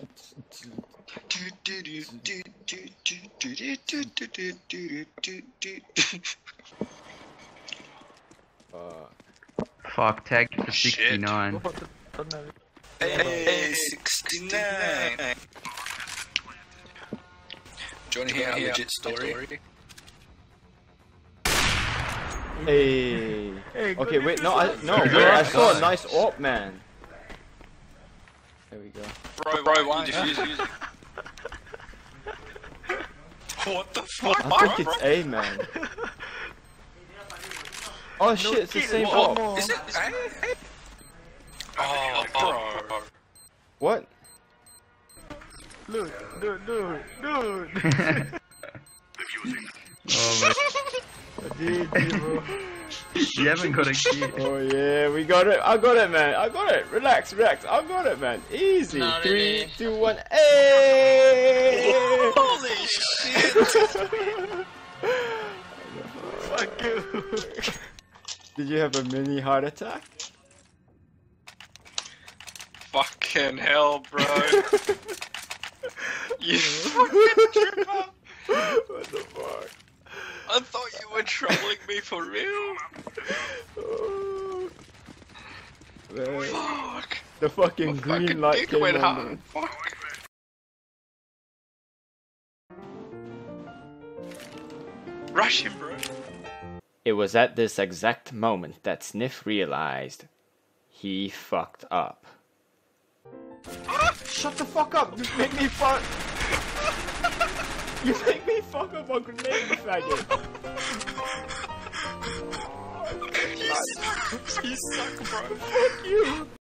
Fuck, tag for 69. Hey, 69. Do you want to hear a legit story? Hey. Okay, wait, no, I saw a nice AWP, man. There we go. Bro, why you defuse music? What the fuck? I think it's A, man. Oh shit, it's the same AWP. Is it A? Oh, bro. What? Dude. Oh my. You haven't got a key. Oh yeah, we got it. I got it, man. I got it. Relax. I got it, man. Easy. No, 3, 2, 1. Hey! Holy shit! Fuck you. Did you have a mini heart attack? Fucking hell, bro. You fucking tripper. What the fuck? I thought you were trolling me for real. Oh, man. Fuck. The fucking green Fucking light dick came went on. hard. Fuck. Rush him, bro. It was at this exact moment that Sniff realized he fucked up. Shut the fuck up! You make me fuck! You make me fuck up on grenade, you faggot! You suck, bro. Fuck you!